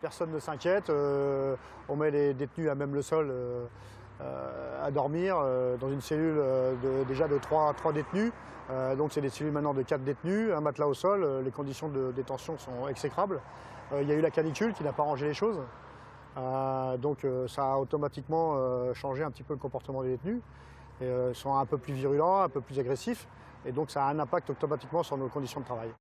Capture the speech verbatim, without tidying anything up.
personne ne s'inquiète. Euh, on met les détenus à même le sol euh, euh, à dormir euh, dans une cellule euh, de, déjà de trois détenus. Euh, donc c'est des cellules maintenant de quatre détenus, un matelas au sol. Euh, les conditions de détention sont exécrables. Euh, il y a eu la canicule qui n'a pas arrangé les choses. Euh, donc euh, ça a automatiquement euh, changé un petit peu le comportement des détenus. Ils euh, sont un peu plus virulents, un peu plus agressifs. Et donc ça a un impact automatiquement sur nos conditions de travail.